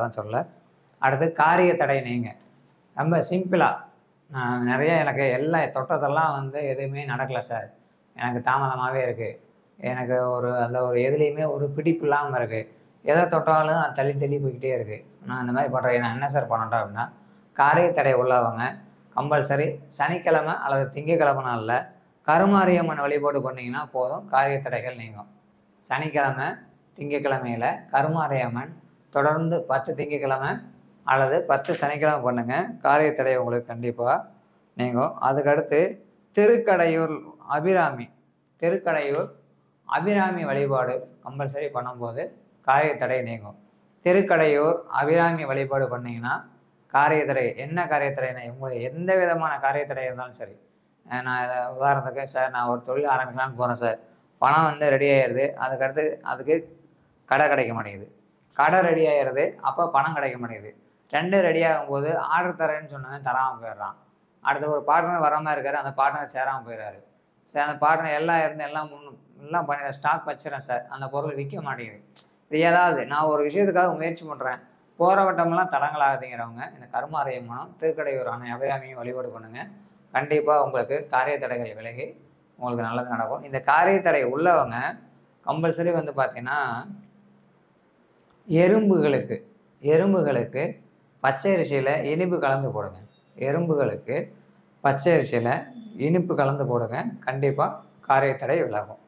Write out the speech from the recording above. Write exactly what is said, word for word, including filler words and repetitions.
அதெல்லாம் சொல்ல. அடுத்து காரிய தடை நீங்க. ரொம்ப சிம்பிளா நான் நிறைய எனக்கு எல்லாம் தொட்டதெல்லாம் வந்து எதுவுமே நடக்கல சார். எனக்கு தாமதமாவே இருக்கு. எனக்கு ஒரு அதில ஒரு எதுலயுமே ஒரு பிடிப்பு இல்லாம இருக்கு. எத தொட்டாலும் அது தள்ளி தள்ளி போய்க்கிட்டே இருக்கு. நான் இந்த மாரி பண்றேன். நான் என்ன சார் பண்ணட்டும் அப்படின்னா, காரிய தடை உள்ளவங்க கம்பல்சரி சனிக்கிழமை அல்லது திங்கட்கிழமை நாள்ல கருமாரியம்மன் வழிபாடு பண்ணீங்கன்னா போதும், காரிய தடைகள் நீங்கும். சனிக்கிழமை, திங்கட்கிழமையில கருமாரியம்மன் தொடர்ந்து பத்து திங்கட்கிழமை அல்லது பத்து சனிக்கிழமை பண்ணுங்க. காரிய தடை உங்களுக்கு கண்டிப்பா நீங்கும். அதுக்கடுத்து திருக்கடையூர் அபிராமி திருக்கடையூர் அபிராமி வழிபாடு கம்பல்சரி பண்ணும்போது காரிய தடை நீங்கும். திருக்கடையூர் அபிராமி வழிபாடு பண்ணீங்கன்னா, காரிய தடை என்ன காரிய தடைனா உங்களுக்கு எந்த விதமான காரிய தடை இருந்தாலும் சரி. அ நான் இத உதாரணத்துக்கு சார் நான் ஒரு தொழில் ஆரம்பிக்கலான்னு போறேன் சார். பணம் வந்து ரெடி ஆயிருது. அதுக்கடுத்து அதுக்கு கடை கிடைக்க மாட்டேங்குது. கடை ரெடி ஆயிருது. அப்ப பணம் கிடைக்க மாட்டேங்குது. ரெண்டும் ரெடி ஆகும்போது ஆர்டர் தரேன்னு சொன்னவன் தராம போயிடுறான். அடுத்து ஒரு பார்ட்னர் வராம இருக்காரு. அந்த பார்ட்னர் சேராம போயிறாரு. சரி அந்த பார்ட்னர் எல்லாம் இருந்து எல்லாம் முன்னும் எல்லாம் பண்ணி ஸ்டாக் வச்சுறேன் சார். அந்த பொருள் விக்க மாட்டேங்குது. இது ஏதாவது நான் ஒரு விஷயத்துக்காக முயற்சி பண்றேன். போற வட்டமெல்லாம் தடங்கலாகுதுங்கிறவங்க இந்த கருமாரியம்மனும், திருக்கடையூர் அன்னை அபிராமியும் வழிபாடு பண்ணுங்க. கண்டிப்பா உங்களுக்கு காரிய தடைகள் விலகி உங்களுக்கு நல்லது நடக்கும். இந்த காரிய தடை உள்ளவங்க கம்பல்சரி வந்து பார்த்தீங்கன்னா, எறும்புகளுக்கு எறும்புகளுக்கு பச்சை அரிசியில இனிப்பு கலந்து போடுங்க. எறும்புகளுக்கு பச்சை அரிசியில இனிப்பு கலந்து போடுங்க. கண்டிப்பா காரிய தடை விலகும்.